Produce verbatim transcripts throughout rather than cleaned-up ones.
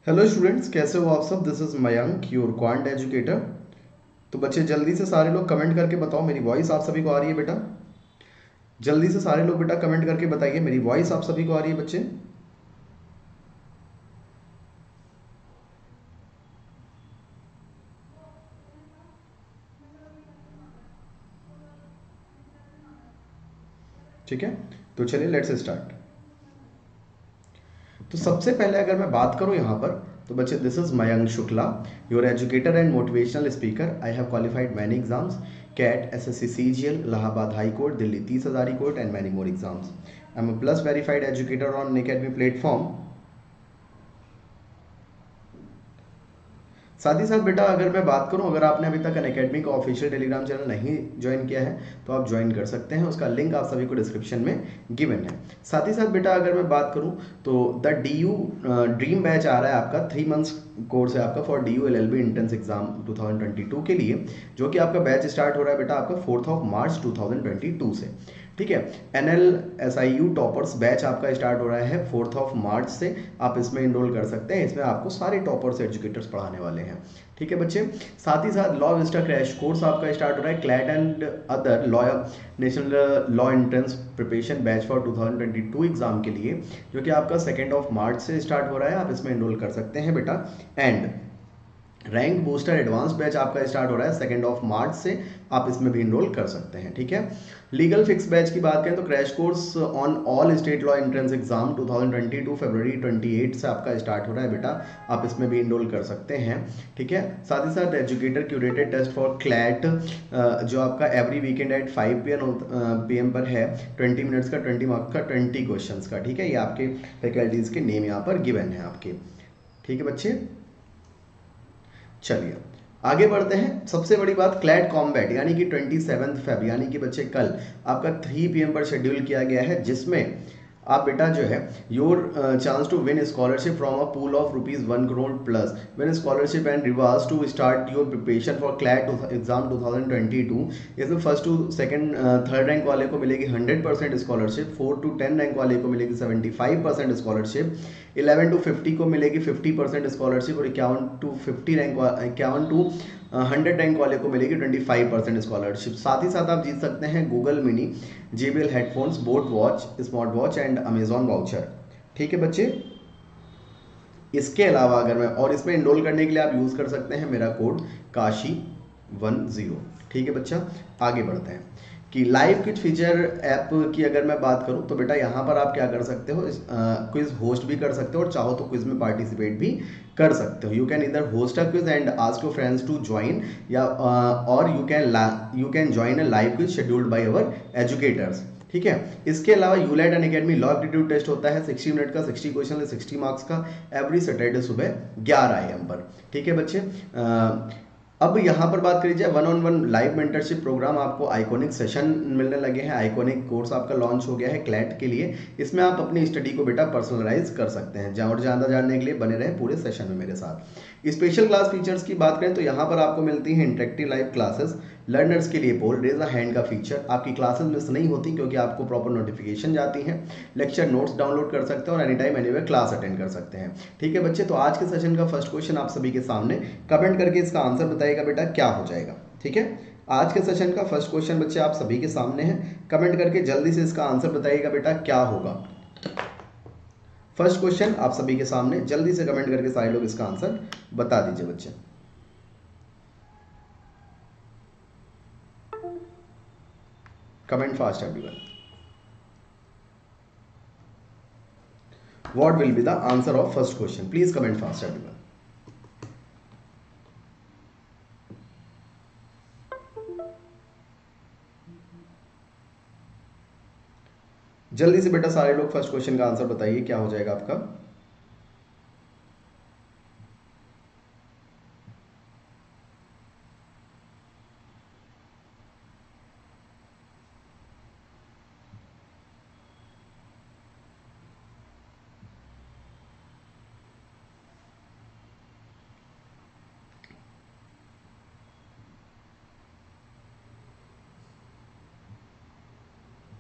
Hello students, कैसे हो आप सब। This is Mayank, your quant educator. तो बच्चे जल्दी से सारे लोग कमेंट करके बताओ, मेरी वॉइस आप सभी को आ रही है बेटा। जल्दी से सारे लोग बेटा कमेंट करके बताइए, मेरी वॉइस आप सभी को आ रही है बच्चे। ठीक है, तो चलिए लेट्स स्टार्ट। तो सबसे पहले अगर मैं बात करूं यहाँ पर, तो बच्चे this is Mayank Shukla, your educator and motivational speaker. I have qualified many exams, CAT, S S C C G L, Allahabad high court, Delhi Tis Hazari court and many more exams. I am plus verified educator on academy platform. साथ ही साथ बेटा अगर मैं बात करूं, अगर आपने अभी तक अनअकैडमी का ऑफिशियल टेलीग्राम चैनल नहीं ज्वाइन किया है तो आप ज्वाइन कर सकते हैं, उसका लिंक आप सभी को डिस्क्रिप्शन में गिवन है। साथ ही साथ बेटा अगर मैं बात करूं तो the D U dream batch आ रहा है आपका, थ्री मंथ्स कोर्स है आपका for D U L L B entrance exam two thousand twenty two के लिए, जो कि आपका बैच स्टार्ट हो रहा है बेटा आपका fourth of March two thousand twenty two से। ठीक है, N L S I U toppers batch आपका स्टार्ट हो रहा है फोर्थ ऑफ मार्च से, आप इसमें इनरोल कर सकते हैं। इसमें आपको सारे टॉपर्स एजुकेटर्स पढ़ाने वाले हैं। ठीक है बच्चे, साथ ही साथ लॉ विस्टा क्रैश कोर्स आपका स्टार्ट हो रहा है, CLAT and other law national law entrance preparation batch for two thousand twenty two exam के लिए, जो कि आपका सेकेंड ऑफ मार्च से स्टार्ट हो रहा है, आप इसमें इनरोल कर सकते हैं बेटा। And rank booster advance batch आपका स्टार्ट हो रहा है सेकेंड ऑफ मार्च से, आप इसमें भी इनरोल कर सकते हैं। ठीक है, लीगल फिक्स बैच की बात करें तो crash course on all state law entrance exam two thousand twenty two फरवरी अट्ठाईस से आपका स्टार्ट हो रहा है बेटा, आप इसमें भी इनरोल कर सकते हैं। ठीक है, साथ ही साथ educator curated test for CLAT जो आपका every weekend at five P M P M पर है, ट्वेंटी मिनट्स का, ट्वेंटी मार्क्स का, ट्वेंटी क्वेश्चंस का। ठीक है, ये आपके फैकल्टीज के नेम यहाँ पर गिवन है आपके। ठीक है बच्चे, चलिए आगे बढ़ते हैं। सबसे बड़ी बात, क्लैट कॉम्बैट यानी कि ट्वेंटी सेवन्थ फेब यानी कि बच्चे कल आपका थ्री पी एम पर शेड्यूल किया गया है, जिसमें आप बेटा जो है your chance to win scholarship from a pool of rupees one crore plus win scholarship and rewards to start your preparation for CLAT exam two thousand twenty two. इसमें first to second third rank वाले को मिलेगी hundred percent scholarship, fourth to ten rank वाले को मिलेगी seventy five percent scholarship, eleven to fifty को मिलेगी fifty percent scholarship और इक्यावन टू फिफ्टी रैंक इक्यावन टू हंड्रेड रैंक वाले को मिलेगी ट्वेंटी फाइव परसेंट स्कॉलरशिप। साथ ही साथ आप जीत सकते हैं Google mini, JBL headphones, boat watch, smart watch and Amazon voucher. ठीक है बच्चे, इसके अलावा अगर मैं और इसमें इनरोल करने के लिए आप यूज़ कर सकते हैं मेरा कोड काशी वन जीरो। ठीक है बच्चा, आगे बढ़ते हैं कि लाइव क्विज फीचर ऐप की अगर मैं बात करूं तो बेटा यहाँ पर आप क्या कर सकते हो, क्विज होस्ट भी कर सकते हो और चाहो तो क्विज में पार्टिसिपेट भी कर सकते हो। यू कैन इधर host a quiz and ask your friends to join, या और you can you can join a live quiz scheduled by our educators. ठीक है, इसके अलावा ULAT Unacademy law aptitude test होता है सिक्सटी मिनट का, सिक्सटी क्वेश्चन सिक्सटी मार्क्स का, एवरी सैटरडे सुबह ग्यारह ए एम पर। ठीक है बच्चे, आ, अब यहाँ पर बात करी जाए one on one live mentorship program, आपको आइकॉनिक सेशन मिलने लगे हैं। आइकॉनिक कोर्स आपका लॉन्च हो गया है क्लैट के लिए, इसमें आप अपनी स्टडी को बेटा पर्सनलाइज कर सकते हैं। और ज़्यादा जानने के लिए बने रहें पूरे सेशन में मेरे साथ। स्पेशल क्लास फीचर्स की बात करें तो यहाँ पर आपको मिलती है इंटरेक्टिव लाइव क्लासेस, लर्नर्स के लिए पोल रेज अ हैंड का फीचर, आपकी क्लासेस मिस नहीं होती क्योंकि आपको प्रॉपर नोटिफिकेशन जाती हैं। लेक्चर नोट्स डाउनलोड कर सकते हैं और any time anywhere class attend कर सकते हैं। ठीक है बच्चे, तो आज के सेशन का फर्स्ट क्वेश्चन आप सभी के सामने, कमेंट करके इसका आंसर बताइएगा बेटा क्या हो जाएगा। ठीक है, आज के सेशन का फर्स्ट क्वेश्चन बच्चे आप सभी के सामने है, कमेंट करके जल्दी से इसका आंसर बताइएगा बेटा क्या होगा। फर्स्ट क्वेश्चन आप सभी के सामने, जल्दी से कमेंट करके सारे लोग इसका आंसर बता दीजिए बच्चे। Comment fast everyone. What will be the answer of first question, please comment fast everyone. जल्दी से बेटा सारे लोग फर्स्ट क्वेश्चन का आंसर बताइए क्या हो जाएगा आपका।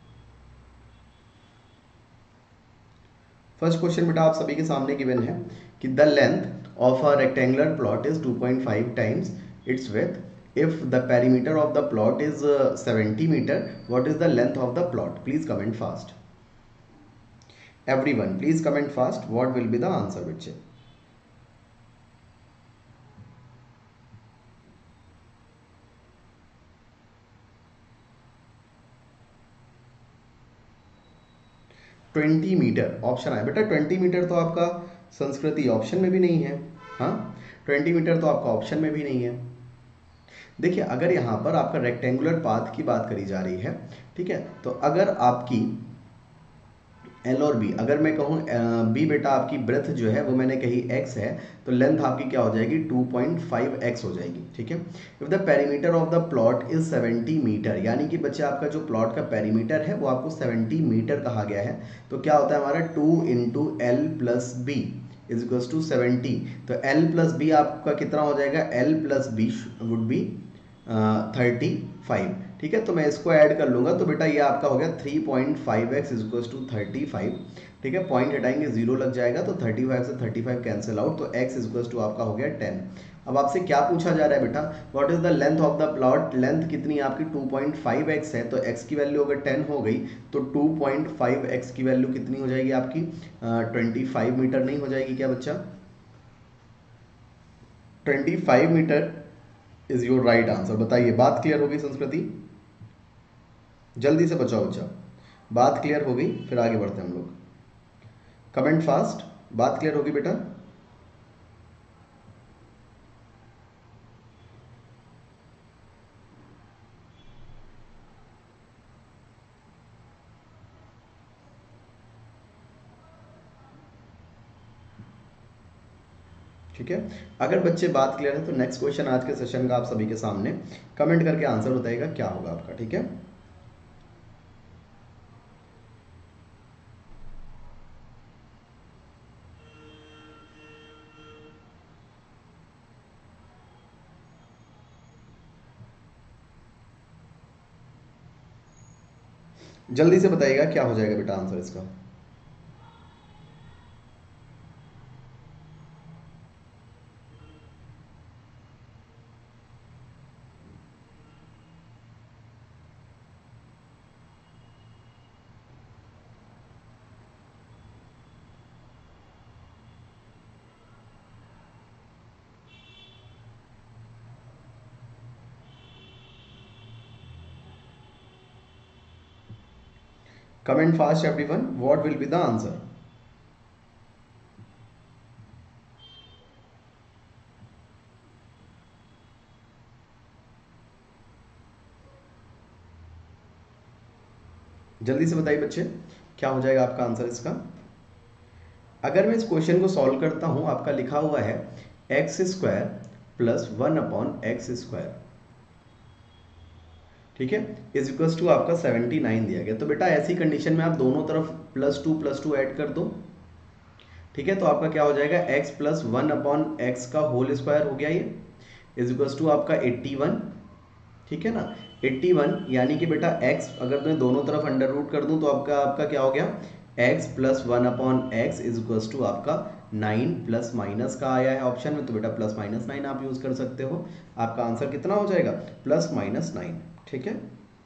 फर्स्ट क्वेश्चन बेटा आप सभी के सामने गिवन है कि the length of a rectangular plot is two point five times its width if the perimeter of the plot is seventy meter what is the length of the plot please comment fast everyone please comment fast what will be the answer बच्चे twenty meter option आया बेटा twenty metre तो आपका संस्कृति option में भी नहीं है हाँ ट्वेंटी मीटर तो आपका ऑप्शन में भी नहीं है देखिए अगर यहाँ पर आपका रेक्टेंगुलर पाथ की बात करी जा रही है ठीक है तो अगर आपकी एल और बी अगर मैं कहूँ बी बेटा आपकी ब्रेथ जो है वो मैंने कही एक्स है तो लेंथ आपकी क्या हो जाएगी टू पॉइंट फाइव एक्स हो जाएगी ठीक है if the perimeter of the plot is seventy meter यानी कि बच्चे आपका जो प्लॉट का पेरीमीटर है वो आपको सेवेंटी मीटर कहा गया है तो क्या होता है हमारा two into L plus B is equals to seventy तो एल प्लस बी आपका कितना हो जाएगा L plus B would be thirty five ठीक है तो मैं इसको ऐड कर लूंगा तो बेटा ये आपका हो गया three point five X is equals to thirty five ठीक है पॉइंट हटाएंगे जीरो लग जाएगा तो थर्टी फाइव से थर्टी फाइव कैंसिल आउट तो x इज इक्वल्स टू आपका हो गया टेन अब आपसे क्या पूछा जा रहा है बेटा what is the length of the plot length कितनी आपकी टू पॉइंट फाइव एक्स है तो x की वैल्यू अगर टेन हो गई तो टू पॉइंट फाइव एक्स की वैल्यू कितनी हो जाएगी आपकी ट्वेंटी फाइव मीटर नहीं हो जाएगी क्या बच्चा twenty five meter is your right answer बताइए बात क्लियर होगी संस्कृति जल्दी से बचाओ बच्चा बात क्लियर हो गई फिर आगे बढ़ते हैं हम लोग कमेंट फास्ट बात क्लियर होगी बेटा ठीक है अगर बच्चे बात क्लियर है तो नेक्स्ट क्वेश्चन आज के सेशन का आप सभी के सामने कमेंट करके आंसर बताइएगा क्या होगा आपका ठीक है जल्दी से बताइएगा क्या हो जाएगा बेटा आंसर इसका comment fast everyone what will be the answer जल्दी से बताइए बच्चे क्या हो जाएगा आपका आंसर इसका अगर मैं इस क्वेश्चन को सॉल्व करता हूं आपका लिखा हुआ है X square plus one upon X square ठीक है इज इक्वल्स टू आपका सेवेंटी नाइन दिया गया तो बेटा ऐसी कंडीशन में आप दोनों तरफ plus two plus two add कर दो ठीक है तो आपका क्या हो जाएगा x plus one upon X का होल स्क्वायर हो गया ये इज इक्वल्स टू आपका एट्टी वन ठीक है ना एट्टी वन यानी कि बेटा x अगर मैं दोनों तरफ अंडर रूट कर दूं तो आपका आपका क्या हो गया x plus one upon x is equals to आपका नाइन प्लस माइनस का आया है ऑप्शन में तो बेटा प्लस माइनस नाइन आप यूज कर सकते हो आपका आंसर कितना हो जाएगा प्लस माइनस नाइन ठीक है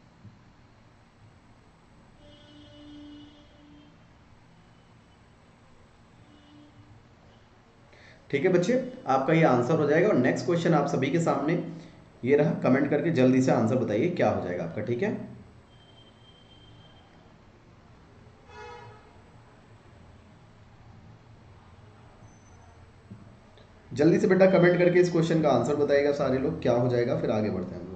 ठीक है बच्चे आपका ये आंसर हो जाएगा और नेक्स्ट क्वेश्चन आप सभी के सामने ये रहा कमेंट करके जल्दी से आंसर बताइए क्या हो जाएगा आपका ठीक है जल्दी से बेटा कमेंट करके इस क्वेश्चन का आंसर बताइएगा सारे लोग क्या हो जाएगा फिर आगे बढ़ते हैं हम लोग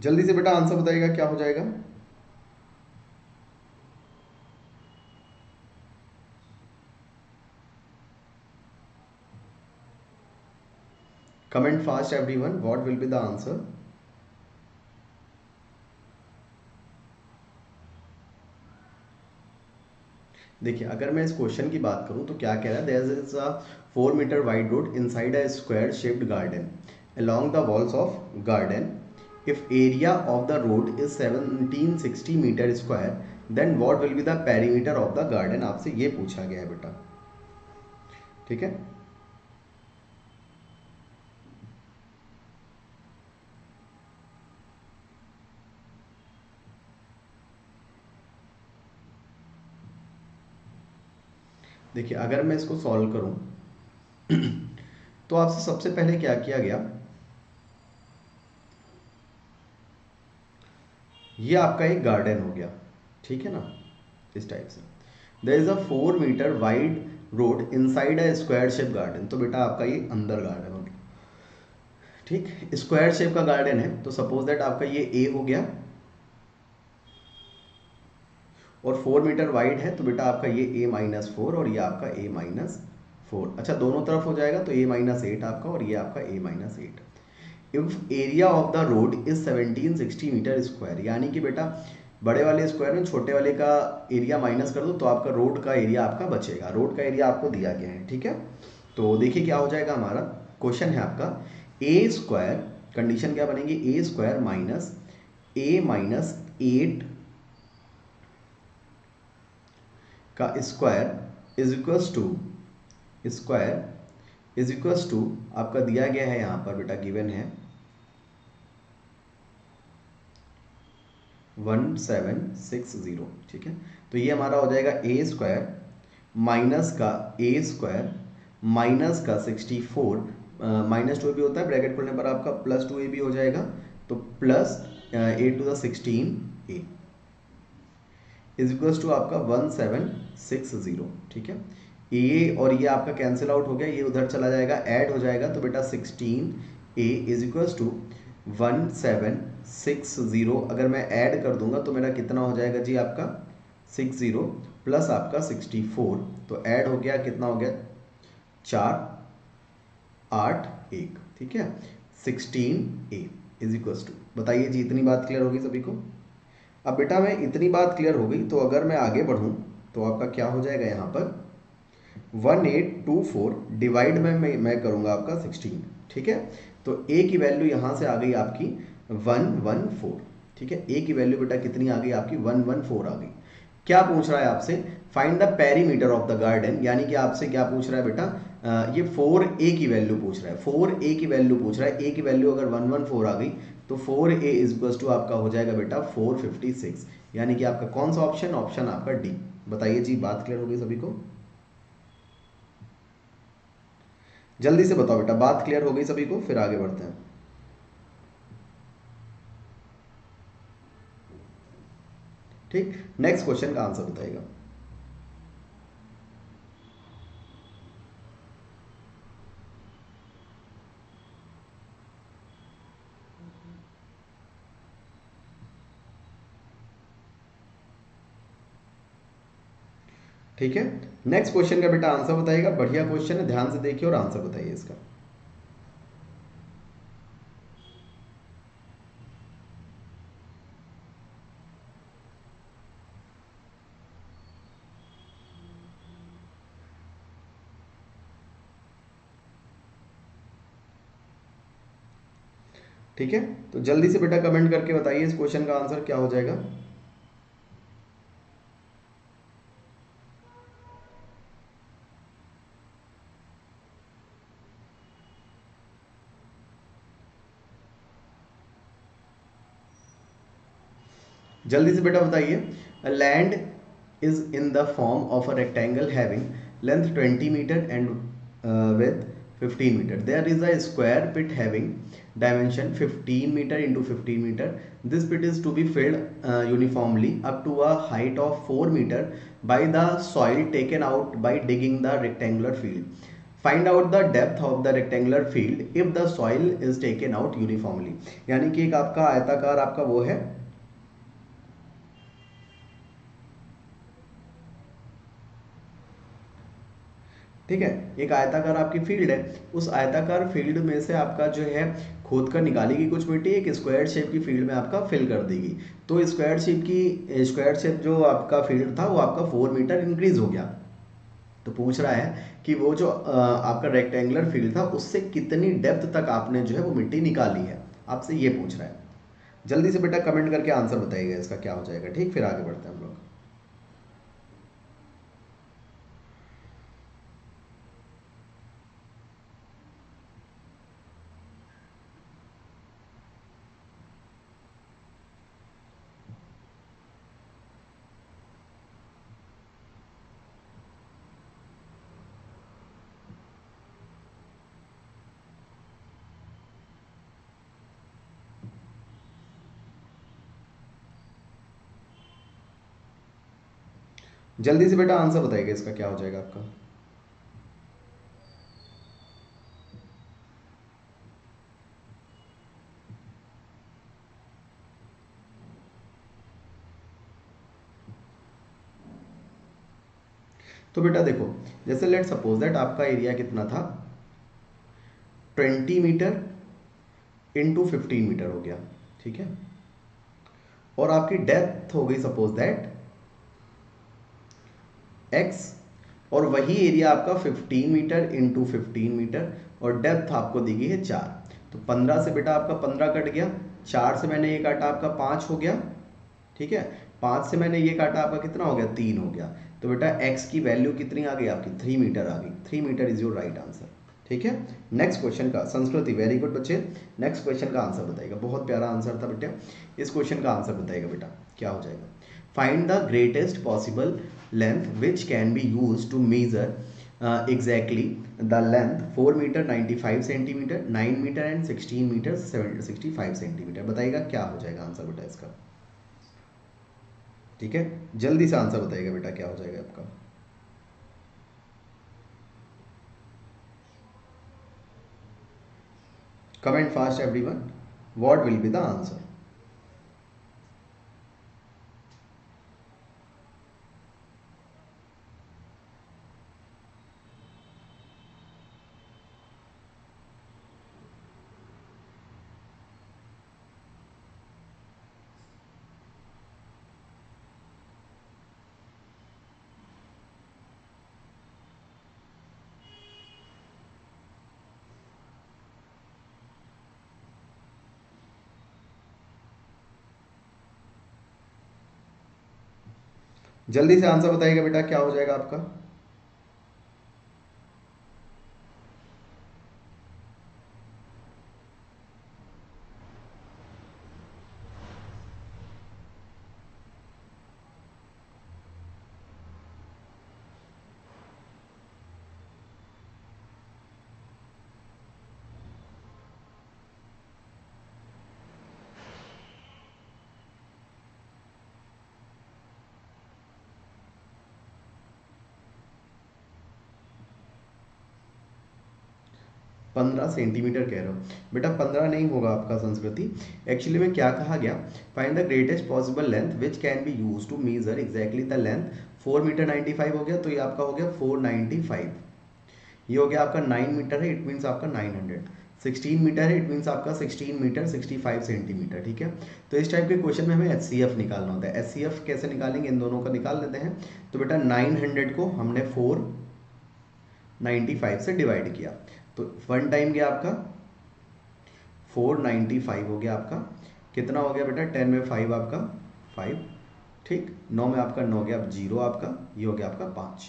जल्दी से बेटा आंसर बताइएगा क्या हो जाएगा। Comment fast everyone, what will be the answer. देखिए अगर मैं इस क्वेश्चन की बात करूं तो क्या कह रहा है, there is a four meter wide road inside a square shaped garden along the walls of garden. If area of the road is seventeen sixty meter square, then what will be the perimeter of the garden? आपसे ये पूछा गया है बेटा, ठीक है। देखिए अगर मैं इसको सॉल्व करूं तो आपसे सबसे पहले क्या किया गया, ये आपका एक गार्डन हो गया, ठीक है ना, इस टाइप से। There is a four meter wide road inside a square shape garden, तो बेटा आपका ये अंदर गार्डन हो गया, ठीक। स्क्वायर शेप का गार्डन है तो सपोज दैट आपका ये ए हो गया और फोर मीटर वाइड है तो बेटा आपका ये ए माइनस फोर और ये आपका ए माइनस फोर। अच्छा दोनों तरफ हो जाएगा तो ए माइनस एट आपका और ये आपका a minus eight. If area of the road is seventeen sixty meter square, यानी कि बेटा बड़े वाले स्क्वायर में छोटे वाले का एरिया माइनस कर दो तो आपका रोड का एरिया आपका बचेगा। रोड का एरिया आपको दिया गया है, ठीक है। तो देखिए क्या हो जाएगा, हमारा क्वेश्चन है आपका ए स्क्वायर, कंडीशन क्या बनेगी, a square minus a minus eight का square is equals to, square is equals to आपका दिया गया है यहाँ पर बेटा, गिवन है वन सेवन सिक्स जीरो, ठीक है। तो ये हमारा हो जाएगा ए स्क्वायर माइनस का ए स्क्वायर माइनस का sixty four, minus two a भी होता है, ब्रैकेट खोलने पर आपका प्लस टू ए भी हो जाएगा, तो plus a to the sixteen a is equals to आपका वन सेवन सिक्स जीरो, ठीक है। ए और ये आपका कैंसिल आउट हो गया, ये उधर चला जाएगा, ऐड हो जाएगा, तो बेटा sixteen a is equals to one seven six zero. अगर मैं ऐड कर दूंगा तो मेरा कितना हो जाएगा जी, आपका सिक्स जीरो प्लस आपका सिक्सटी फोर, तो ऐड हो गया, कितना हो गया, चार आठ एक, ठीक है। Sixteen a is equals to, बताइए जी इतनी बात क्लियर होगी सभी को। अब बेटा मैं इतनी बात क्लियर हो गई तो अगर मैं आगे बढ़ूं तो आपका क्या हो जाएगा, यहाँ पर one eight two four divide में मैं, मैं करूंगा आपका सिक्सटीन, ठीक है। तो ए की वैल्यू यहाँ से आ गई आपकी वन वन फोर, ठीक है। ए की वैल्यू बेटा कितनी आ गई आपकी, वन वन फोर आ गई। क्या पूछ रहा है आपसे, find the perimeter of the garden, यानी कि आपसे क्या पूछ रहा है बेटा, आ, ये फोर ए की वैल्यू पूछ रहा है, फोर ए की वैल्यू पूछ रहा है। ए की वैल्यू अगर वन वन फोर आ गई तो four a is equal to आपका हो जाएगा बेटा फोर फिफ्टी सिक्स, यानी कि आपका कौन सा ऑप्शन, ऑप्शन आपका डी। बताइए जी बात क्लियर हो गई सभी को, जल्दी से बताओ बेटा, बात क्लियर हो गई सभी को, फिर आगे बढ़ते हैं। ठीक, नेक्स्ट क्वेश्चन का आंसर बताइएगा। ठीक है, नेक्स्ट क्वेश्चन का बेटा आंसर बताइएगा। बढ़िया क्वेश्चन है, ध्यान से देखिए और आंसर बताइए इसका। ठीक है, तो जल्दी से बेटा कमेंट करके बताइए इस क्वेश्चन का आंसर क्या हो जाएगा। जल्दी से बेटा बताइए। A land is in the form of a rectangle having length twenty meter and with fifteen meter. There is a square pit having dimension fifteen meter into fifteen meter. This pit is to be filled uh, uniformly up to a height of four meter by the soil taken out by digging the rectangular field. Find out the depth of the rectangular field if the soil is taken out uniformly, यानी कि एक आपका आयताकार आपका वो है, ठीक है, एक आयताकार आपकी फील्ड है, उस आयताकार फील्ड में से आपका जो है खोद कर निकालेगी कुछ मिट्टी, एक स्क्वायर शेप की फील्ड में आपका फिल कर देगी। तो स्क्वायर शेप की स्क्वायर शेप जो आपका फील्ड था वो आपका फोर मीटर इंक्रीज हो गया। तो पूछ रहा है कि वो जो आपका रेक्टेंगुलर फील्ड था उससे कितनी डेप्थ तक आपने जो है वो मिट्टी निकाली है, आपसे ये पूछ रहा है। जल्दी से बेटा कमेंट करके आंसर बताइएगा इसका क्या हो जाएगा, ठीक, फिर आगे बढ़ते हैं हम लोग। जल्दी से बेटा आंसर बताइएगा इसका क्या हो जाएगा आपका। तो बेटा देखो, जैसे लेट सपोज दैट आपका एरिया कितना था, twenty meter into fifteen meter हो गया, ठीक है, और आपकी डेप्थ हो गई सपोज दैट एक्स, और वही एरिया आपका fifteen meter into fifteen meter, और डेप्थ आपको दी गई है चार। तो पंद्रह से बेटा आपका पंद्रह कट गया, चार से मैंने ये काटा आपका पाँच हो गया, ठीक है, पाँच से मैंने ये काटा आपका कितना हो गया, तीन हो गया। तो बेटा x की वैल्यू कितनी आ गई आपकी, थ्री मीटर आ गई। Three meter is your right answer, ठीक है। नेक्स्ट क्वेश्चन का संस्कृति, वेरी गुड बच्चे, नेक्स्ट क्वेश्चन का आंसर बताएगा, बहुत प्यारा आंसर था बेटा। इस क्वेश्चन का आंसर बताएगा बेटा क्या हो जाएगा। Find the greatest possible length which can be use to measure exactly the length four meter ninety five centimeter, nine meter and sixteen meter sixty five centimeter. बताइएगा क्या हो जाएगा आंसर बेटा इसका, ठीक है, जल्दी से आंसर बताइएगा बेटा क्या हो जाएगा आपका। Comment fast everyone, what will be the answer. जल्दी से आंसर बताइएगा बेटा क्या हो जाएगा आपका। पंद्रह सेंटीमीटर कह रहे हो बेटा, पंद्रह नहीं होगा आपका संस्कृति। एक्चुअली में क्या कहा गया, find the greatest possible length which can be use to measure exactly the length, four meter ninety five हो गया, तो ये आपका हो गया फोर नाइन्टी फाइव, ये हो गया आपका नाइन मीटर है, इट मीन्स आपका नाइन हंड्रेड, सिक्सटीन मीटर है, इट मीन्स आपका sixteen meter sixty five centimeter, ठीक है। तो इस टाइप के क्वेश्चन में हमें एच सी एफ निकालना होता है। एच सी एफ कैसे निकालेंगे, इन दोनों का निकाल लेते हैं। तो बेटा नाइन हंड्रेड को हमने फोर नाइन्टी फाइव से डिवाइड किया, तो वन टाइम गया आपका फोर नाइन्टी फाइव हो गया आपका, कितना हो गया बेटा, टेन में फाइव आपका फाइव, ठीक, नौ में आपका नौ गया, जीरो आपका, ये हो गया आपका पाँच।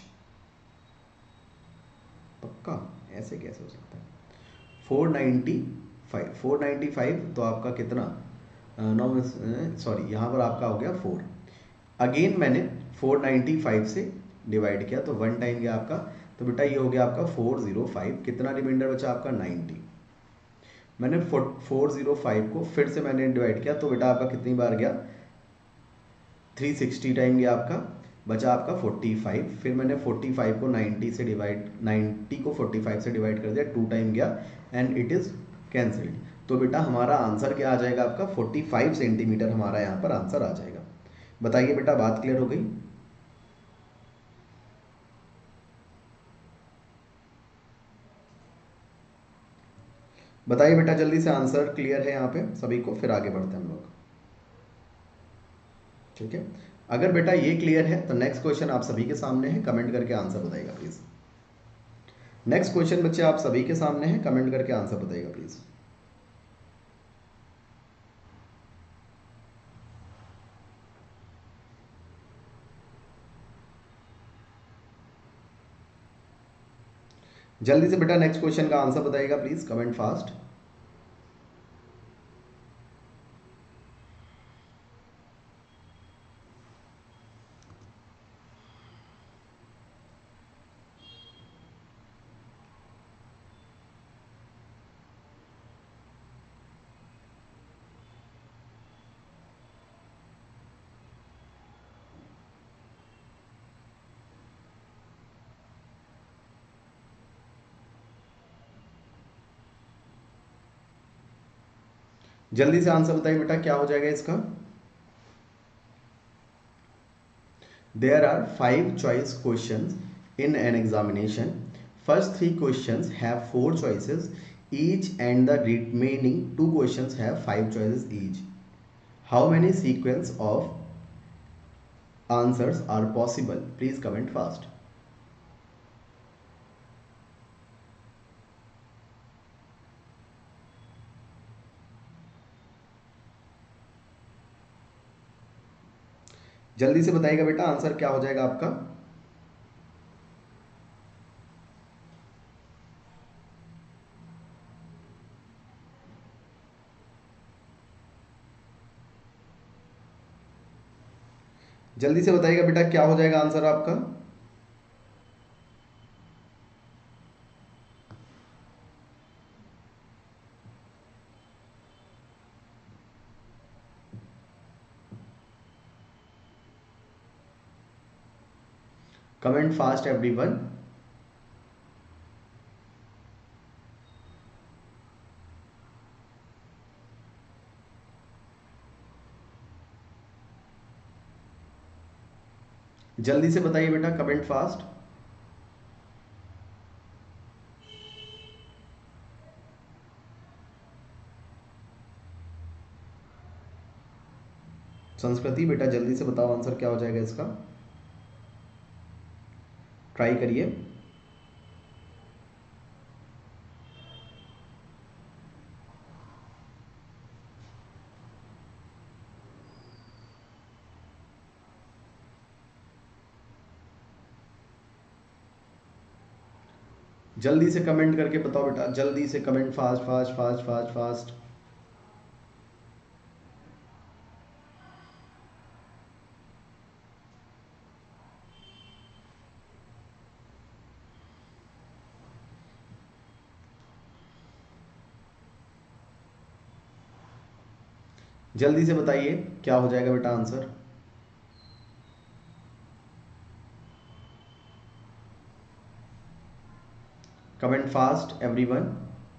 पक्का ऐसे कैसे हो सकता है, four ninety five, four ninety five तो आपका कितना, नौ में सॉरी यहाँ पर आपका हो गया फोर, अगेन मैंने फोर नाइन्टी फाइव से डिवाइड किया, तो वन टाइम गया आपका, तो बेटा ये हो गया आपका फोर जीरो फाइव, कितना रिमाइंडर बचा आपका नाइन्टी। मैंने फोर जीरो फाइव को फिर से मैंने डिवाइड किया, तो बेटा आपका कितनी बार गया, थ्री सिक्सटी टाइम गया आपका, बचा आपका पैंतालीस। फिर मैंने पैंतालीस को नब्बे से डिवाइड नब्बे को पैंतालीस से डिवाइड कर दिया, टू टाइम गया एंड इट इज़ कैंसल्ड। तो बेटा हमारा आंसर क्या आ जाएगा आपका, पैंतालीस सेंटीमीटर हमारा यहाँ पर आंसर आ जाएगा। बताइए बेटा, बात क्लियर हो गई? बताइए बेटा जल्दी से, आंसर क्लियर है यहाँ पे सभी को? फिर आगे बढ़ते हैं हम लोग। ठीक है, अगर बेटा ये क्लियर है तो नेक्स्ट क्वेश्चन आप सभी के सामने है, कमेंट करके आंसर बताइएगा प्लीज। नेक्स्ट क्वेश्चन बच्चे आप सभी के सामने है, कमेंट करके आंसर बताइएगा प्लीज। जल्दी से बेटा नेक्स्ट क्वेश्चन का आंसर बताइएगा प्लीज, कमेंट फास्ट। जल्दी से आंसर बताइए बेटा, क्या हो जाएगा इसका? There are five choice questions in an examination. First three questions have four choices each and the remaining two questions have five choices each. How many sequence of answers are possible? Please comment fast. जल्दी से बताइएगा बेटा, answer क्या हो जाएगा आपका? जल्दी से बताइएगा बेटा, क्या हो जाएगा आंसर आपका? Comment fast everyone. जल्दी से बताइए बेटा, कमेंट फास्ट। संस्कृति बेटा जल्दी से बताओ, आंसर क्या हो जाएगा इसका? ट्राई करिए। जल्दी से कमेंट करके बताओ बेटा, जल्दी से comment, fast fast fast fast fast. जल्दी से बताइए क्या हो जाएगा बेटा आंसर? Comment fast everyone.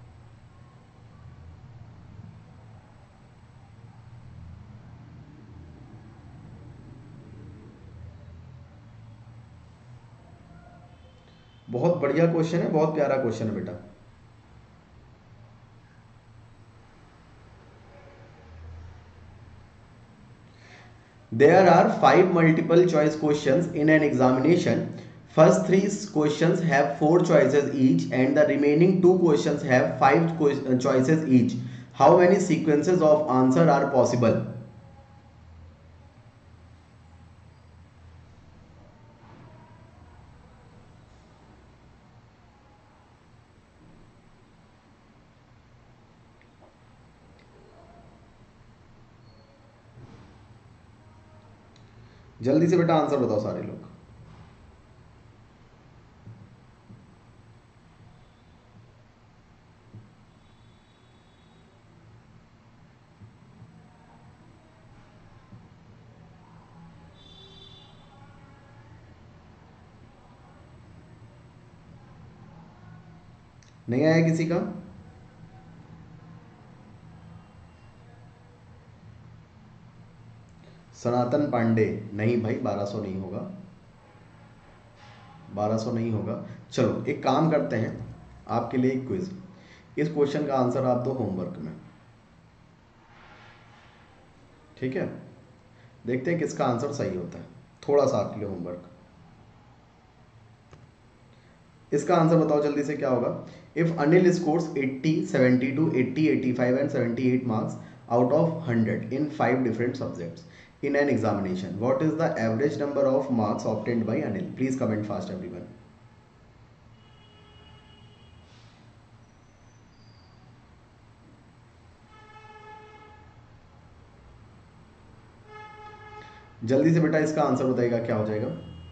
बहुत बढ़िया क्वेश्चन है, बहुत प्यारा क्वेश्चन है बेटा। There are five multiple choice questions in an examination. First three questions have four choices each and the remaining two questions have five choices each. How many sequences of answer are possible? जल्दी से बेटा answer बताओ सारे लोग। नहीं आया किसी का? सनातन पांडे, नहीं भाई बारह सौ नहीं होगा, बारह सौ नहीं होगा। चलो एक काम करते हैं, आपके लिए एक क्विज, इस क्वेश्चन का आंसर आप दो होमवर्क में, ठीक है? देखते हैं किसका आंसर सही होता है, थोड़ा सा आपके लिए होमवर्क। इसका आंसर बताओ जल्दी से क्या होगा। इफ अनिल स्कोर्स अस्सी, बहत्तर, अस्सी, पचासी एंड अठहत्तर marks out of hundred in five different subjects in an examination, what is the average number of marks obtained by Anil? Please comment fast everyone. जल्दी से बेटा इसका आंसर बताइएगा क्या हो जाएगा,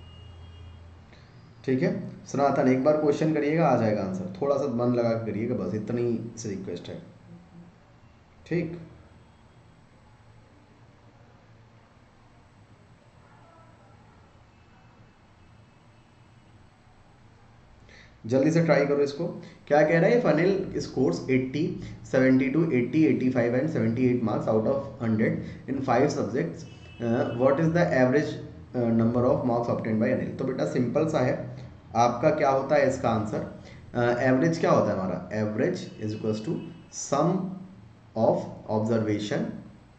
ठीक है? सनातन एक बार क्वेश्चन करिएगा, आ जाएगा आंसर, थोड़ा सा मन लगा कर करिएगा, बस इतनी सी रिक्वेस्ट है, ठीक? जल्दी से ट्राई करो इसको। क्या कह रहा है? इफ अनिल स्कोर्स अस्सी, बहत्तर, अस्सी, पचासी एंड अठहत्तर marks out of hundred in five subjects, what is the average number of marks obtained by Anil? तो बेटा सिंपल सा है, आपका क्या होता है इसका आंसर, एवरेज uh, क्या होता है हमारा, average is equals to sum of observation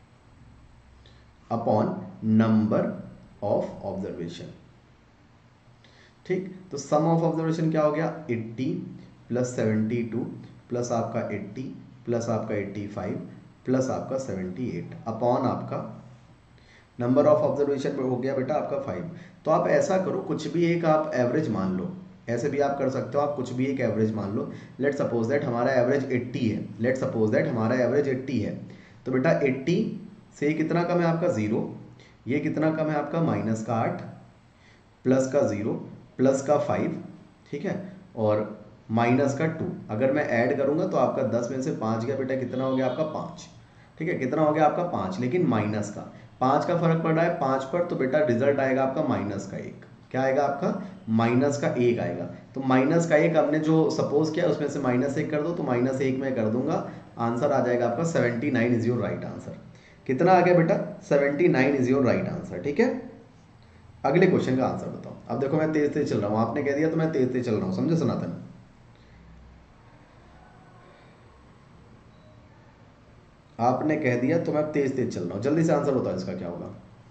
upon number of observation, ठीक? तो सम ऑफ ऑब्जर्वेशन क्या हो गया, अस्सी प्लस सेवेंटी टू प्लस आपका अस्सी प्लस आपका पचासी प्लस आपका अठहत्तर अपॉन आपका नंबर ऑफ ऑब्जर्वेशन हो गया बेटा आपका फाइव। तो आप ऐसा करो, कुछ भी एक आप एवरेज मान लो, ऐसे भी आप कर सकते हो, आप कुछ भी एक एवरेज मान लो। लेट सपोज दैट हमारा एवरेज अस्सी है, लेट सपोज दैट हमारा एवरेज अस्सी है, तो बेटा अस्सी से कितना कम है आपका जीरो, ये कितना कम है आपका माइनस का आठ प्लस का जीरो प्लस का फाइव, ठीक है, और माइनस का टू, अगर मैं ऐड करूंगा तो आपका दस में से पाँच गया बेटा, कितना हो गया आपका पाँच, ठीक है, कितना हो गया आपका पाँच, लेकिन माइनस का पाँच का फर्क पड़ रहा है पाँच पर, तो बेटा रिजल्ट आएगा आपका माइनस का एक, क्या आएगा आपका माइनस का एक आएगा। तो माइनस का एक हमने जो सपोज किया उसमें से माइनस एक कर दो, तो माइनस एक में कर दूंगा, आंसर आ जाएगा आपका seventy nine is your right answer. कितना आ गया बेटा, seventy nine is your right answer, ठीक है? अगले क्वेश्चन का आंसर बताओ। अब देखो मैं तेज तेज चल रहा हूँ, आपने कह दिया तो मैं तेज तेज चल रहा हूँ, समझे सनातन? आपने कह दिया तो मैं तेज तेज चल रहा हूँ, जल्दी से आंसर बताओ इसका क्या होगा।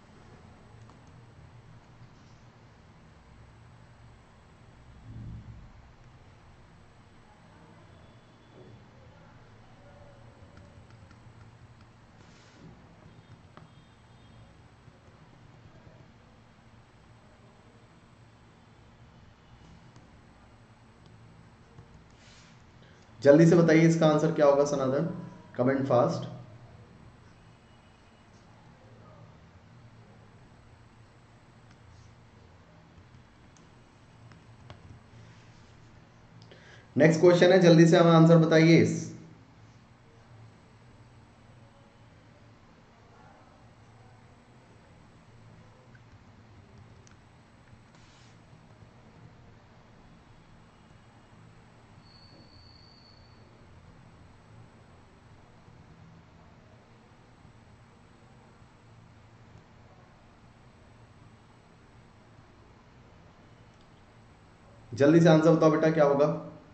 जल्दी से बताइए इसका आंसर क्या होगा Sanatan, comment fast. Next question है, जल्दी से हमें आंसर बताइए इस। जल्दी से आंसर बताओ बेटा क्या होगा।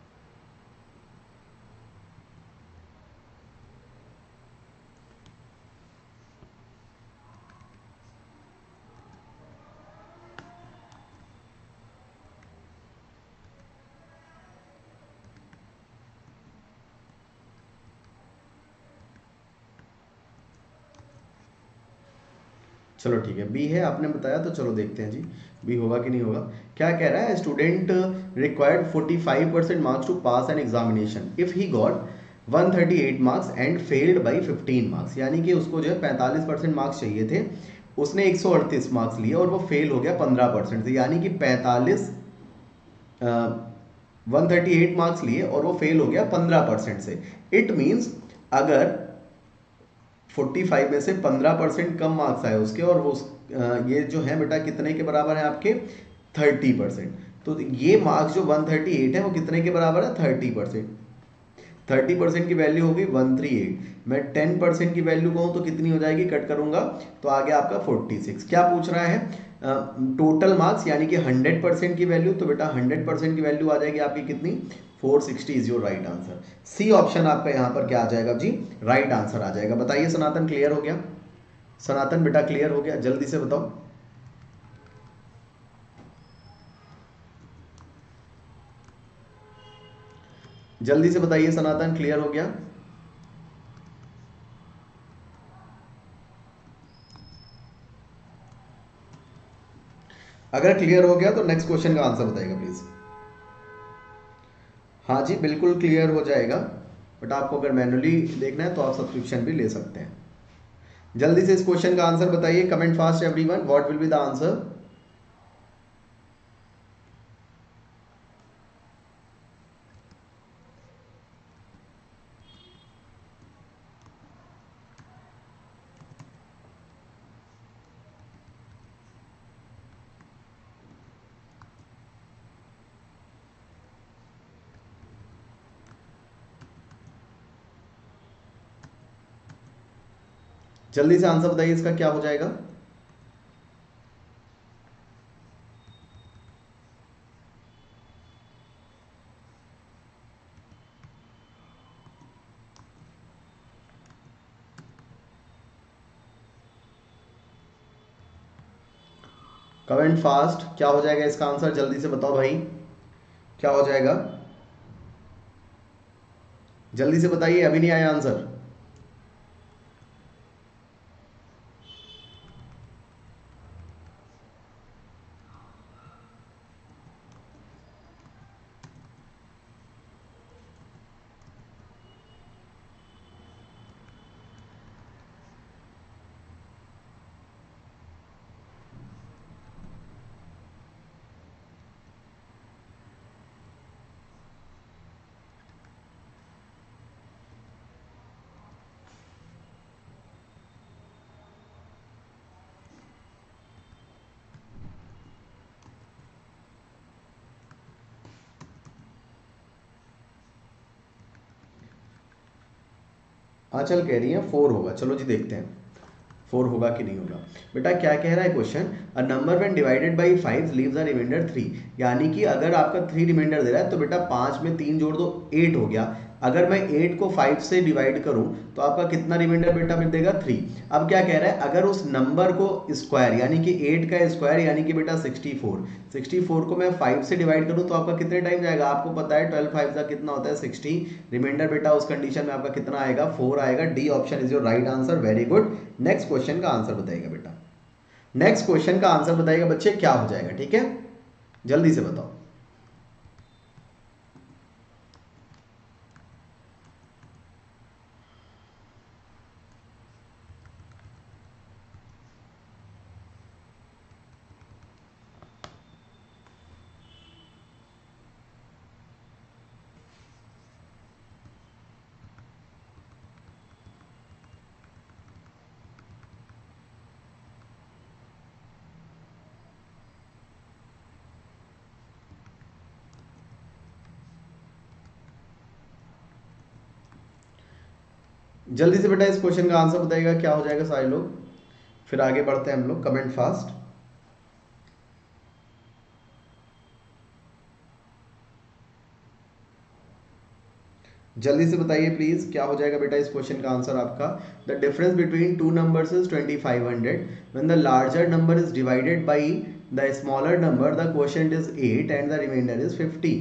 चलो ठीक है, बी है आपने बताया, तो चलो देखते हैं जी बी होगा कि नहीं होगा। क्या कह रहा है, student required forty five percent marks to pass an examination if he got one thirty eight marks and failed by fifteen marks, यानी कि उसको जो है पैंतालीस परसेंट मार्क्स चाहिए थे, उसने एक सौ अड़तीस मार्क्स लिए और वो फेल हो गया पंद्रह परसेंट से, यानी कि पैंतालीस वन थर्टी एट मार्क्स लिए और वो फेल हो गया पंद्रह परसेंट से। इट मीन्स अगर पैंतालीस में से पंद्रह परसेंट कम मार्क्स आए उसके, और वो ये जो है बेटा कितने के बराबर है आपके तीस परसेंट, तो ये मार्क्स जो एक सौ अड़तीस है वो कितने के बराबर है, तीस परसेंट। थर्टी परसेंट की वैल्यू होगी वन थ्री एट, मैं टेन परसेंट की वैल्यू कहूँ तो कितनी हो जाएगी, कट करूंगा तो आ गया आपका फोर्टी सिक्स। क्या पूछ रहा है, टोटल मार्क्स यानी कि हंड्रेड परसेंट की वैल्यू, तो बेटा हंड्रेड परसेंट की वैल्यू आ जाएगी आपकी कितनी, four sixty is your right answer. C option आपका यहाँ पर क्या आ जाएगा जी, राइट आंसर आ जाएगा। बताइए सनातन क्लियर हो गया, सनातन बेटा क्लियर हो गया, जल्दी से बताओ। जल्दी से बताइए सनातन क्लियर हो गया। अगर क्लियर हो गया तो नेक्स्ट क्वेश्चन का आंसर बताइएगा प्लीज। हाँ जी बिल्कुल क्लियर हो जाएगा, बट आपको अगर मैनुअली देखना है तो आप सब्सक्रिप्शन भी ले सकते हैं। जल्दी से इस क्वेश्चन का आंसर बताइए, comment fast everyone, what will be the answer. जल्दी से आंसर बताइए इसका क्या हो जाएगा। कमेंट फास्ट, क्या हो जाएगा इसका आंसर, जल्दी से बताओ भाई, क्या हो जाएगा, जल्दी से बताइए, अभी नहीं आया आंसर। आंचल कह रही है फोर होगा, चलो जी देखते हैं फोर होगा कि नहीं होगा। बेटा क्या कह रहा है question, a number when divided by five leaves a reminder three, यानी कि अगर आपका थ्री रिमाइंडर दे रहा है तो बेटा पाँच में तीन जोड़ दो एट हो गया, अगर मैं एट को फाइव से डिवाइड करूं तो आपका कितना रिमाइंडर बेटा मिल देगा, थ्री। अब क्या कह रहा है, अगर उस नंबर को स्क्वायर यानी कि एट का स्क्वायर यानी कि बेटा सिक्सटी फोर, सिक्सटी फोर को मैं फाइव से डिवाइड करूं तो आपका कितने टाइम जाएगा, आपको पता है ट्वेल्व फाइव का कितना होता है सिक्सटी, रिमाइंडर बेटा उस कंडीशन में आपका कितना आएगा, फोर आएगा। D option is your right answer, very good. Next question का आंसर बताइएगा बेटा, नेक्स्ट क्वेश्चन का आंसर बताइएगा बच्चे, क्या हो जाएगा, ठीक है, जल्दी से बताओ। जल्दी से बेटा इस क्वेश्चन का आंसर बताइएगा, क्या हो जाएगा सारे लोग, फिर आगे बढ़ते हैं हम लोग, कमेंट फास्ट। जल्दी से बताइए प्लीज, क्या हो जाएगा बेटा इस क्वेश्चन का आंसर आपका। The difference between two numbers is twenty five hundred, when the larger number is divided by the smaller number the quotient is eight and the reminder is fifty.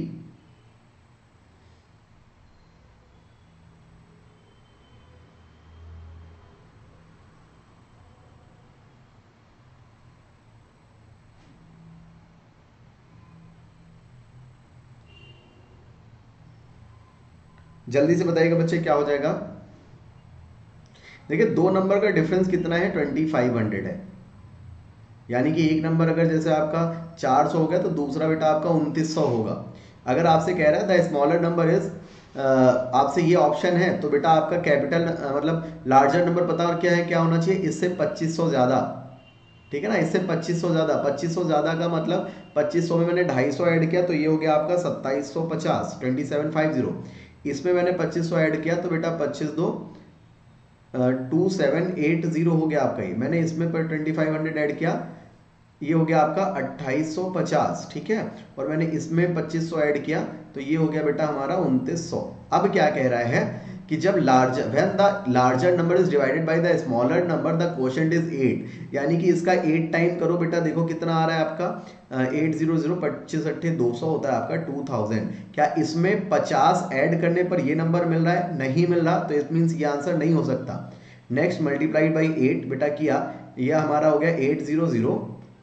जल्दी से बताइएगा बच्चे, क्या हो जाएगा। देखिए दो नंबर का डिफरेंस कितना है, ट्वेंटी फाइव हंड्रेड है, यानी कि एक नंबर अगर जैसे आपका चार सौ हो गया तो दूसरा बेटा आपका उनतीस सौ होगा। अगर आपसे कह रहा है द स्मॉलर नंबर इज, आपसे ये ऑप्शन है तो बेटा आपका कैपिटल मतलब लार्जर नंबर पता और क्या है, क्या होना चाहिए, इससे पच्चीस सौ ज़्यादा, ठीक है ना, इससे पच्चीस सौ ज़्यादा, पच्चीस सौ ज़्यादा का मतलब पच्चीस सौ में मैंने ढाई सौ ऐड किया तो ये हो गया आपका सत्ताईस सौ पचास, ट्वेंटी सेवन फाइव जीरो। इसमें मैंने पच्चीस सौ ऐड किया तो बेटा पच्चीस दो टू सेवन एट जीरो हो गया आपका। ये मैंने इसमें पर ट्वेंटी फाइव हंड्रेड ऐड किया, ये हो गया आपका अट्ठाईस सौ पचास, ठीक है। और मैंने इसमें पच्चीस सौ ऐड किया तो ये हो गया बेटा हमारा उनतीस सौ। अब क्या कह रहा है कि जब larger when the larger number is divided by the smaller number the quotient is eight, यानी कि इसका एट टाइम करो बेटा, देखो कितना आ रहा है आपका एट जीरो जीरो पच्चीस अट्ठे दो सौ होता है आपका टू थाउजेंड। क्या इसमें पचास ऐड करने पर ये नंबर मिल रहा है? नहीं मिल रहा, तो इट मीन्स ये आंसर नहीं हो सकता। नेक्स्ट मल्टीप्लाइड बाई एट बेटा किया, यह हमारा हो गया एट जीरो जीरो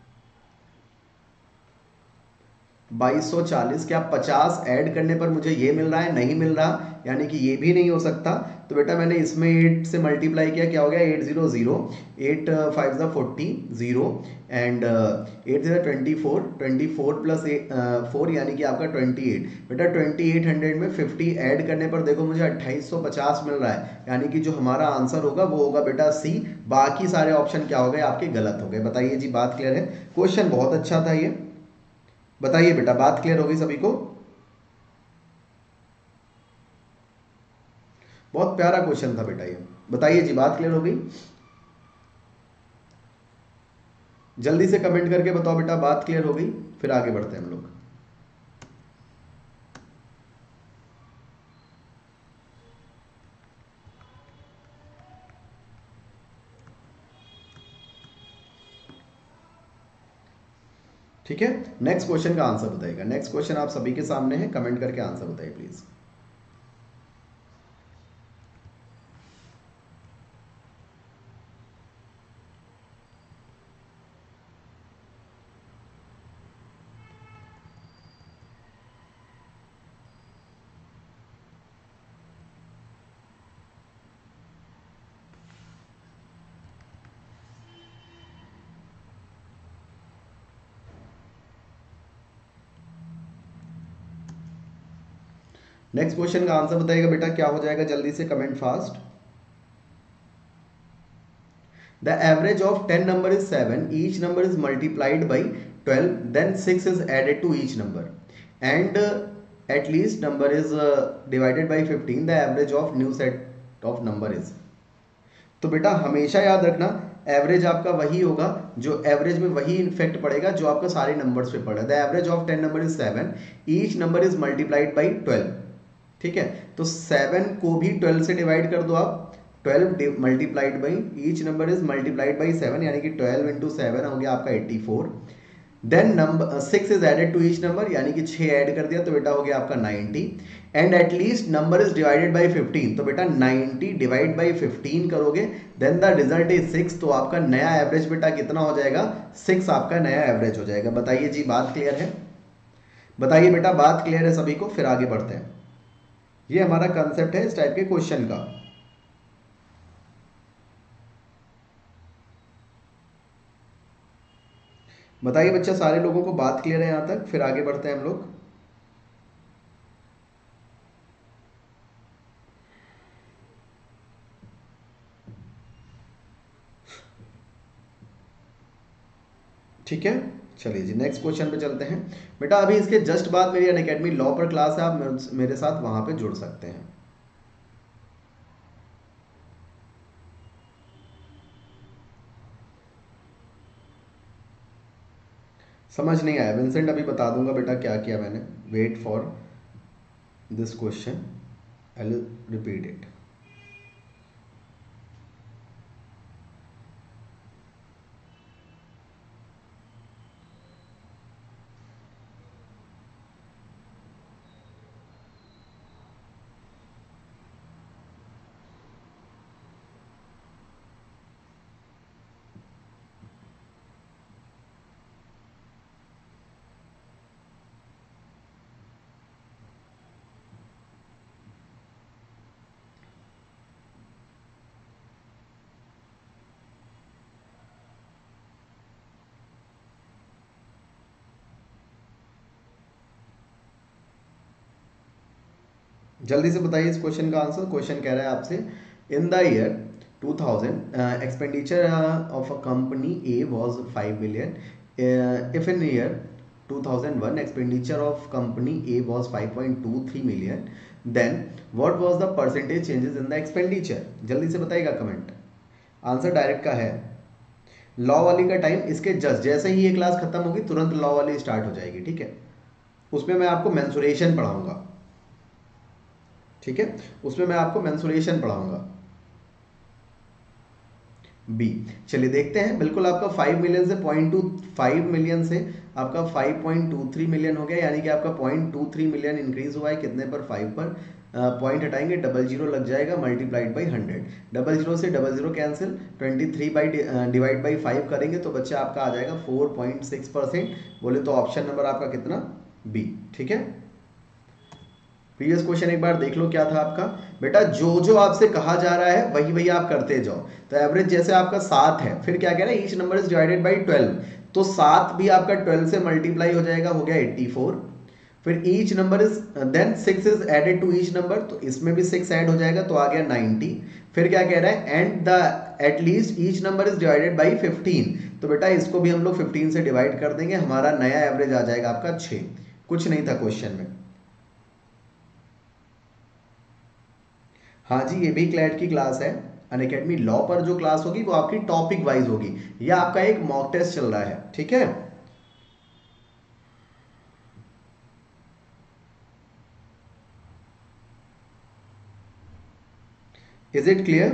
बाईस सौ चालीस। क्या पचास ऐड करने पर मुझे ये मिल रहा है? नहीं मिल रहा, यानी कि ये भी नहीं हो सकता। तो बेटा मैंने इसमें एट से मल्टीप्लाई किया, क्या हो गया eight zero zero, eight five ज़ा फोर्टी जीरो एंड एट ज़ा twenty four, twenty four plus four यानी कि आपका ट्वेंटी एट। बेटा ट्वेंटी एट हंड्रेड में फिफ्टी ऐड करने पर देखो मुझे अट्ठाईस सौ पचास मिल रहा है, यानी कि जो हमारा आंसर होगा वो होगा बेटा सी। बाकी सारे ऑप्शन क्या हो गए आपके? गलत हो गए। बताइए जी, बात क्लियर है? क्वेश्चन बहुत अच्छा था ये, बताइए बेटा, बात क्लियर होगी सभी को? बहुत प्यारा क्वेश्चन था बेटा ये, बताइए जी, बात क्लियर हो गई? जल्दी से कमेंट करके बताओ बेटा, बात क्लियर हो गई? फिर आगे बढ़ते हैं हम लोग। ठीक है, नेक्स्ट क्वेश्चन का आंसर बताइएगा। नेक्स्ट क्वेश्चन आप सभी के सामने है, कमेंट करके आंसर बताइए प्लीज। नेक्स्ट क्वेश्चन का आंसर बताइएगा बेटा, क्या हो जाएगा? जल्दी से comment fast. The average of ten number is seven. Each number is multiplied by twelve. Then six is added to each number. And uh, at least number is uh, divided by fifteen. The average of new set of number is. तो बेटा हमेशा याद रखना, average आपका वही होगा जो average में वही इफेक्ट पड़ेगा जो आपका सारे नंबर्स पे पड़ा। The average of ten number is seven, each number is multiplied by twelve. ठीक है, तो सेवन को भी ट्वेल्व से डिवाइड कर दो आप, twelve multiplied by each number is multiplied by seven, यानी कि ट्वेल्व इंटू सेवन हो गया आपका eighty four. Then number six is added to each number, यानी कि छः ऐड कर दिया तो बेटा हो गया आपका ninety. And at least number is divided by fifteen, तो बेटा नाइन्टी डिवाइड बाई फिफ्टीन करोगे, then the result is six. तो आपका नया एवरेज बेटा कितना हो जाएगा? सिक्स आपका नया एवरेज हो जाएगा। बताइए जी, बात क्लियर है? बताइए बेटा, बात क्लियर है सभी को? फिर आगे बढ़ते हैं। ये हमारा कंसेप्ट है इस टाइप के क्वेश्चन का। बताइए बच्चा, सारे लोगों को बात क्लियर है यहां तक? फिर आगे बढ़ते हैं हम लोग। ठीक है, चलिए जी नेक्स्ट क्वेश्चन पे चलते हैं। बेटा अभी इसके जस्ट बाद मेरी अनअकैडमी लॉ पर क्लास है, आप मेरे साथ वहां पे जुड़ सकते हैं। समझ नहीं आया विंसेंट? अभी बता दूंगा बेटा क्या किया मैंने। Wait for this question, I will repeat it. जल्दी से बताइए इस क्वेश्चन का आंसर। क्वेश्चन कह रहा है आपसे, in the year two thousand expenditure of a company A was five million, if in year two thousand one expenditure of company A was five point two three million, then what was the percentage changes in the expenditure? जल्दी से बताइएगा comment. Answer direct का है law वाली का time इसके just जैसे ही ये क्लास खत्म होगी तुरंत लॉ वाली स्टार्ट हो जाएगी, ठीक है। उसमें मैं आपको मेंसुरेशन पढ़ाऊंगा, ठीक है, उसमें मैं आपको मेंसुरेशन पढ़ाऊंगा। बी, चलिए देखते हैं। बिल्कुल आपका फाइव मिलियन से पॉइंट टू फाइव मिलियन से आपका five point two three million हो गया, यानी कि आपका point two three million increase हुआ है। कितने पर? फाइव पर। पॉइंट हटाएंगे, डबल जीरो लग जाएगा, multiplied by hundred. Double zero से double zero cancel, twenty three by divide by five करेंगे तो बच्चा आपका आ जाएगा फोर पॉइंट सिक्स परसेंट। बोले तो ऑप्शन नंबर आपका कितना? बी, ठीक है। प्रीवियस क्वेश्चन एक बार देख लो क्या था आपका। बेटा जो जो आपसे कहा जा रहा है वही वही आप करते जाओ। तो एवरेज जैसे आपका सात है, फिर क्या कह रहा है? Each number is divided by twelve, तो सात भी आपका ट्वेल्व से मल्टीप्लाई हो जाएगा, हो गया एट्टी फोर। फिर each number is then six is added to each number, तो इसमें भी सिक्स ऐड हो जाएगा तो आ गया नाइंटी। फिर क्या कह रहा है? And the at least each number is divided by fifteen, तो बेटा इसको भी हम लोग फिफ्टीन से डिवाइड कर देंगे, हमारा नया एवरेज आ जाएगा आपका छः। कुछ नहीं था क्वेश्चन में। हाँ जी, ये भी क्लैट की क्लास है। अनअकैडमी लॉ पर जो क्लास होगी वो आपकी टॉपिक वाइज होगी। यह आपका एक मॉक टेस्ट चल रहा है, ठीक है। Is it clear?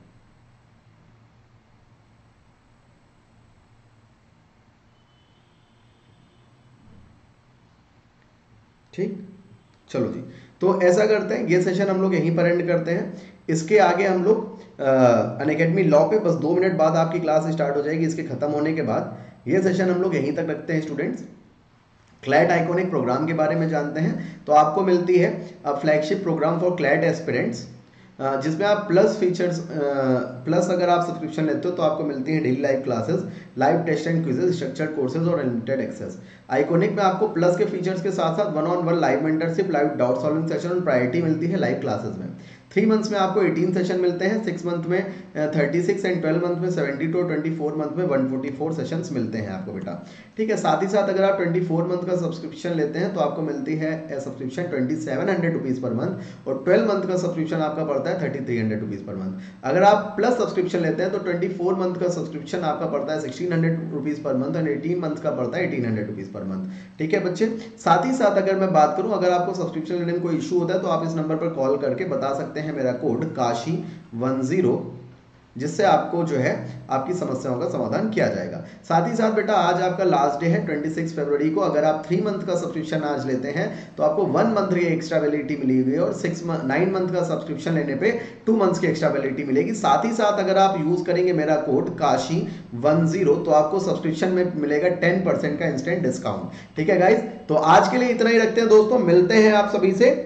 ठीक, चलो जी। तो ऐसा करते हैं, ये सेशन हम लोग यहीं पर एंड करते हैं। इसके आगे हम लोग अनअकैडमी लॉ पे बस दो मिनट बाद आपकी क्लास स्टार्ट हो जाएगी। इसके खत्म होने के बाद ये सेशन हम लोग यहीं तक रखते हैं स्टूडेंट्स। क्लैट आइकॉनिक प्रोग्राम के बारे में जानते हैं। तो आपको मिलती है flagship program for CLAT aspirants, जिसमें आप प्लस फीचर्स प्लस अगर आप सब्सक्रिप्शन लेते हो तो आपको मिलती हैं daily live classes, live test and quizzes, structured courses और अनलिमिटेड एक्सेस। आइकॉनिक में आपको प्लस के फीचर्स के साथ साथ one on one live mentorship, live doubt solving session और प्रायोरिटी मिलती है लाइव क्लासेस में। थ्री मंथ्स में आपको एटीन सेशन मिलते हैं, सिक्स मंथ में thirty six and twelve month में seventy two, twenty four month में वन फोर्टी फोर सेशंस मिलते हैं आपको बेटा, ठीक है। साथ ही साथ अगर आप ट्वेंटी फोर मंथ का सब्सक्रिप्शन लेते हैं तो आपको मिलती है subscription twenty seven hundred rupees per month, और ट्वेल्व मंथ का सब्सक्रिप्शन आपका पड़ता है thirty three hundred rupees per month. अगर आप प्लस सब्सक्रिप्शन लेते हैं तो ट्वेंटी फोर मंथ का सब्सक्रिप्शन आपका पड़ता है sixteen hundred rupees per month, और एटीन मंथ का पड़ता है eighteen hundred rupees per month, ठीक है बच्चे। साथ ही साथ अगर मैं बात करूं, अगर आपको सब्सक्रिप्शन लेने में कोई इशू होता है तो आप इस नंबर पर कॉल करके बता सकते हैं मेरा कोड काशी वन जीरो, जिससे आपको जो है आपकी समस्याओं का समाधान किया जाएगा। साथ ही साथ बेटा आज आपका लास्ट डे है छब्बीस फरवरी को। अगर आप थ्री मंथ का सब्सक्रिप्शन आज लेते हैं तो आपको वन मंथ की एक्स्ट्रा वैलिडिटी मिलेगी, और सिक्स नाइन मंथ का सब्सक्रिप्शन लेने पे टू मंथ्स की एक्स्ट्रा वैलिडिटी मिलेगी। साथ ही साथ अगर आप यूज करेंगे मेरा कोड काशी वन जीरो तो आपको सब्सक्रिप्शन में मिलेगा टेन परसेंट का इंस्टेंट डिस्काउंट, ठीक है गाइज। तो आज के लिए इतना ही रखते हैं दोस्तों, मिलते हैं आप सभी से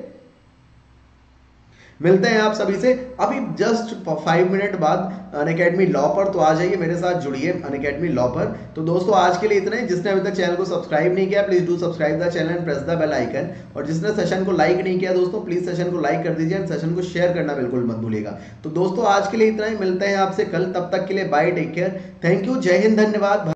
मिलते हैं आप सभी से अभी जस्ट फाइव मिनट बाद अनअकैडमी लॉ पर। तो आ जाइए मेरे साथ, जुड़िए अनअकैडमी लॉ पर। तो दोस्तों आज के लिए इतना ही। जिसने अभी तक चैनल को सब्सक्राइब नहीं किया please do subscribe the channel and press the bell icon, और जिसने सेशन को लाइक नहीं किया दोस्तों प्लीज सेशन को लाइक कर दीजिए एंड सेशन को शेयर करना बिल्कुल मत भूलिएगा। तो दोस्तों आज के लिए इतना ही, मिलते हैं आपसे कल, तब तक के लिए bye, take care, thank you, जय हिंद, धन्यवाद।